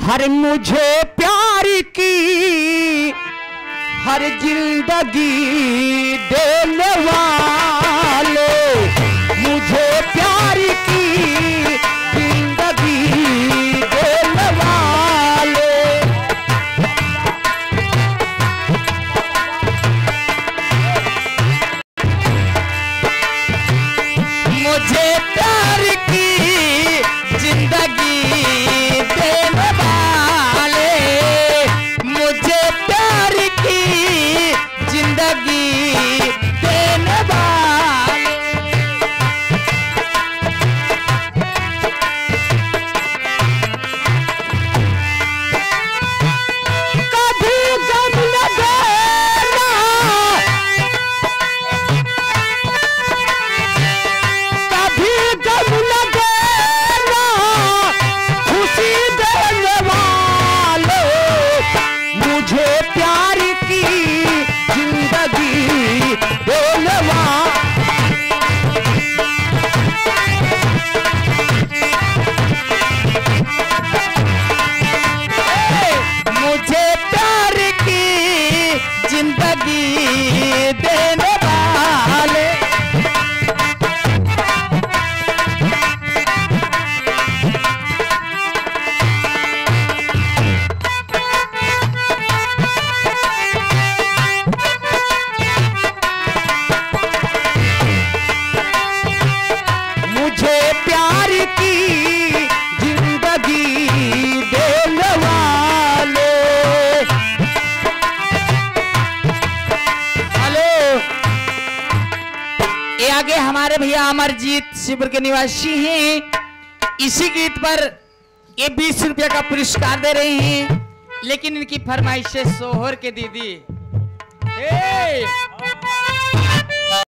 हर मुझे प्यार की हर जिंदगी देने वाले, मुझे प्यार की जिंदगी देने वाले, मुझे प्यार की जिंदगी देने वाले, मुझे प्यार की जिंदगी देने वाले, कभी गम न देना, कभी गम न देना, खुशी देने वाले, मुझे प्यार की जिंदगी देने वाले, मुझे प्यार की जिंदगी देने वाले, मुझे प्यार की जिंदगी देने वाले। हेलो, ये आगे हमारे भैया अमरजीत शिवपुर के निवासी हैं। इसी गीत पर ये 20 रुपया का पुरस्कार दे रहे हैं, लेकिन इनकी फरमाइश है सोहर के दीदी।